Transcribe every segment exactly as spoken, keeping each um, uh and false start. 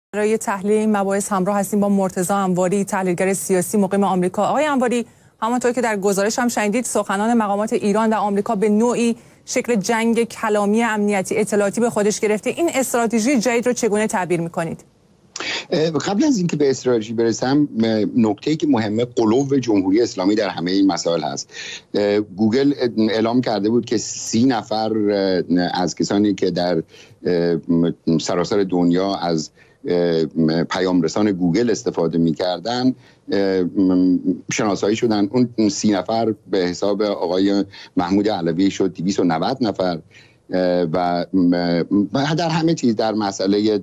برای تحلیل این مباحث همراه هستیم با مرتضی انواری، تحلیلگر سیاسی مقیم آمریکا. آقای انواری، همانطور که در گزارش هم شنیدید، سخنان مقامات ایران و آمریکا به نوعی شکل جنگ کلامی امنیتی اطلاعاتی به خودش گرفته. این استراتژی جدید رو چگونه تعبیر می‌کنید؟ قبل از اینکه به استراتژی برسم، نکته‌ای که مهمه غلو جمهوری اسلامی در همه این مسائل هست. گوگل اعلام کرده بود که سی نفر از کسانی که در سراسر دنیا از پیام رسان گوگل استفاده می‌کردن شناسایی شدن. اون سی نفر به حساب آقای محمود علوی شد دویست و نود نفر و در همه چیز در مسئله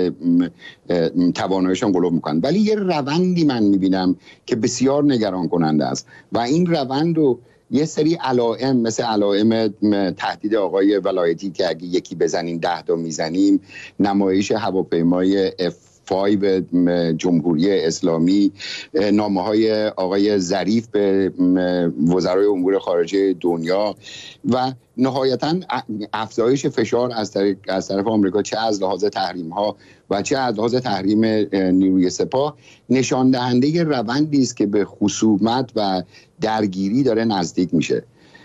تواناییشان غلو میکنن. ولی یه روندی من میبینم که بسیار نگران کننده است و این روند رو یه سری علائم مثل علائم تهدید آقای ولایتی که اگه یکی بزنیم ده تا میزنیم، نمایش هواپیمای اف پنج جمهوری اسلامی، نامه های آقای ظریف به وزرای امور خارجه دنیا و نهایتاً افزایش فشار از طرف از طرف آمریکا، چه از لحاظ تحریم ها و چه از لحاظ تحریم نیروی سپاه، نشان دهنده روندی است که به خصومت و درگیری داره نزدیک میشه.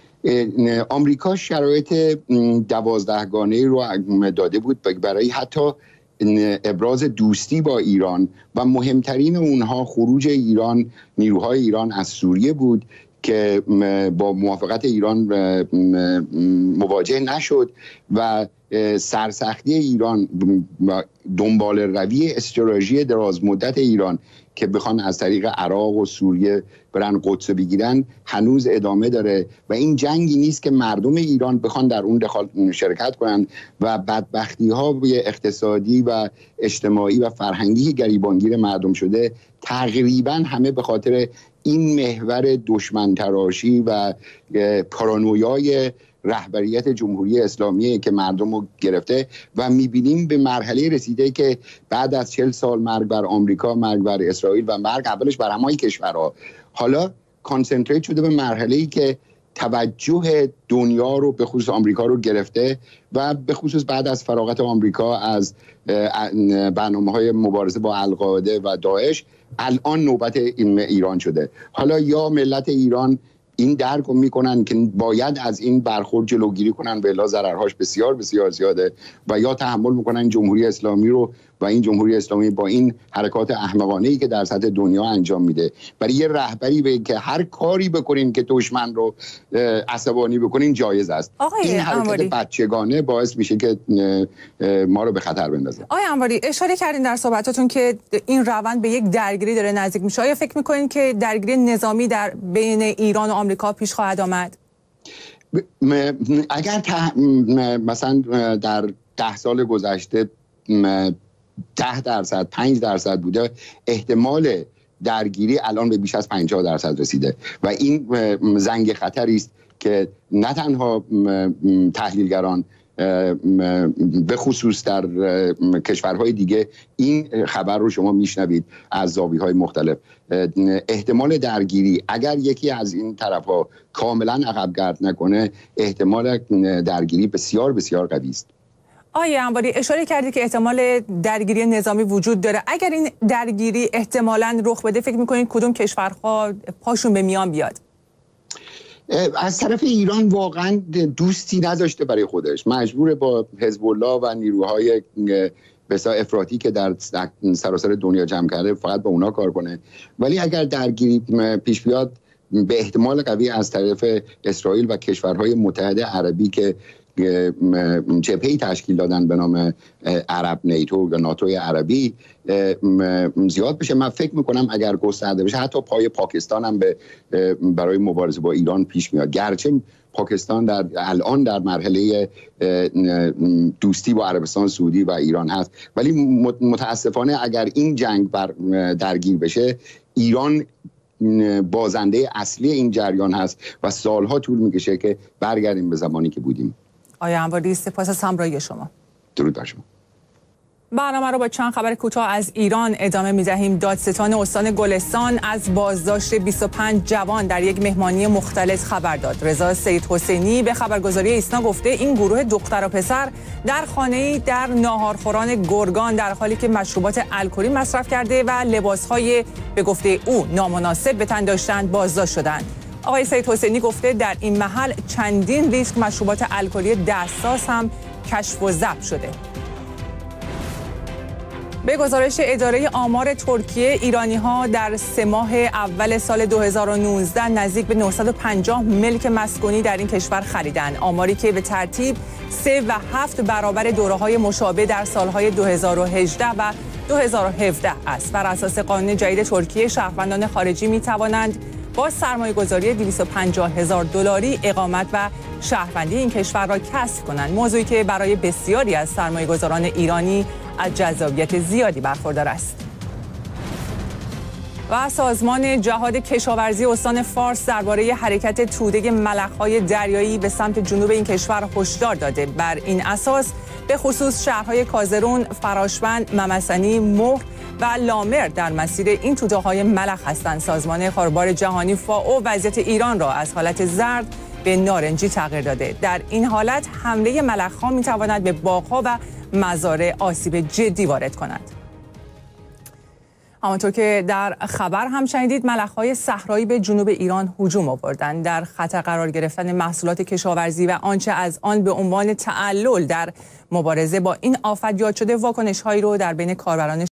آمریکا شرایط دوازدهگانه‌ای رو داده بود برای حتی ابراز دوستی با ایران و مهمترین اونها خروج ایران، نیروهای ایران از سوریه بود که با موافقت ایران مواجه نشد و سرسختی ایران و دنبال روی استراتژی دراز مدت ایران که بخوان از طریق عراق و سوریه برن قدس بگیرن هنوز ادامه داره و این جنگی نیست که مردم ایران بخوان در اون دخالت شرکت کنن و بدبختی ها اقتصادی و اجتماعی و فرهنگی گریبانگیر مردم شده تقریبا همه به خاطر این محور دشمن تراشی و پارانویای رهبریت جمهوری اسلامی که مردم رو گرفته و میبینیم به مرحله رسیده که بعد از چهل سال مرگ بر آمریکا، مرگ بر اسرائیل و مرگ اولش بر همه کشورها، حالا کانسنتریت شده به مرحله‌ای که توجه دنیا رو به خصوص آمریکا رو گرفته و به خصوص بعد از فراغت آمریکا از برنامه‌های مبارزه با القاعده و داعش الان نوبت ایران شده. حالا یا ملت ایران این درک رو میکنن که باید از این برخورد جلوگیری کنن و الا ضررهاش بسیار بسیار زیاده و یا تحمل میکنن جمهوری اسلامی رو و این جمهوری اسلامی با این حرکات احمقانه‌ای که در سطح دنیا انجام میده برای یه رهبری به که هر کاری بکنین که دشمن رو عصبانی بکنین جایز است. این حرکت بچگانه باعث میشه که ما رو به خطر بندازه. آقای انواری، اشاره کردین در صحبتاتون که این روند به یک درگیری داره نزدیک میشه. آیا فکر میکنین که درگیری نظامی در بین ایران و آمریکا پیش خواهد آمد؟ اگر مثلا در ده سال گذشته ده درصد پنج درصد بوده، احتمال درگیری الان به بیش از پنجاه درصد رسیده و این زنگ خطری است که نه تنها تحلیلگران به خصوص در کشورهای دیگه این خبر رو شما میشنوید از زاویه‌های مختلف، احتمال درگیری اگر یکی از این طرف‌ها کاملا عقب گرد نکنه احتمال درگیری بسیار بسیار قوی است. آقای انواری، اشاره کردید که احتمال درگیری نظامی وجود داره. اگر این درگیری احتمالاً رخ بده فکر می‌کنید کدوم کشورها پاشون به میان بیاد؟ از طرف ایران واقعا دوستی نداشته برای خودش، مجبور با حزب الله و نیروهای بسیار افراطی که در سراسر دنیا جمع کرده فقط با اونا کار کنه. ولی اگر درگیری پیش بیاد به احتمال قوی از طرف اسرائیل و کشورهای متحد عربی که جبهه‌ای تشکیل دادن به نام عرب نیتو یا ناتو عربی زیاد بشه. من فکر میکنم اگر گسترده بشه حتی پای پاکستان هم به برای مبارزه با ایران پیش میاد، گرچه پاکستان در الان در مرحله دوستی با عربستان سعودی و ایران هست، ولی متاسفانه اگر این جنگ بر درگیر بشه ایران بازنده اصلی این جریان هست و سالها طول میکشه که برگردیم به زمانی که بودیم. آقای انواری، سپاس از همراهی شما. درود بر شما. برنامه رو با چند خبر کوتاه از ایران ادامه می‌دهیم. دادستان استان گلستان از بازداشت بیست و پنج جوان در یک مهمانی مختلط خبر داد. رضا سیدحسینی به خبرگزاری ایسنا گفته این گروه دختر و پسر در خانه‌ای در ناهارخوران گرگان در حالی که مشروبات الکلی مصرف کرده و لباس‌های به گفته او نامناسب به تن داشتند بازداشت شدند. آقای سیدحسینی گفته در این محل چندین لیتر مشروبات الکلی دستساز هم کشف و ضبط شده. به گزارش اداره آمار ترکیه، ایرانی‌ها در سه ماه اول سال دو هزار و نوزده نزدیک به نهصد و پنجاه ملک مسکونی در این کشور خریدند. آماری که به ترتیب سه و هفت برابر دوره‌های مشابه در سال‌های دو هزار و هجده و دو هزار و هفده است. بر اساس قانون جدید ترکیه، شهروندان خارجی می‌توانند با سرمایه‌گذاری دویست و پنجاه هزار دلاری اقامت و شهروندی این کشور را کسب کنند. موضوعی که برای بسیاری از سرمایه‌گذاران ایرانی از جذابیت زیادی برخوردار است. و سازمان جهاد کشاورزی استان فارس درباره حرکت توده ملخ‌های دریایی به سمت جنوب این کشور هشدار داده. بر این اساس به خصوص شهرهای کازرون، فراشبند، ممسنی، مهر و لامر در مسیر این توده‌های ملخ هستند. سازمان خاربار جهانی فائو وضعیت ایران را از حالت زرد به نارنجی تغییر داده. در این حالت حمله ملخ‌ها می‌تواند به باغ‌ها و مزارع آسیب جدی وارد کند. همانطور که در خبر هم شنیدید، ملخ‌های صحرایی به جنوب ایران هجوم آوردند. در خطر قرار گرفتن محصولات کشاورزی و آنچه از آن به عنوان تعلل در مبارزه با این آفت یاد شده، واکنش‌هایی رو در بین کاربران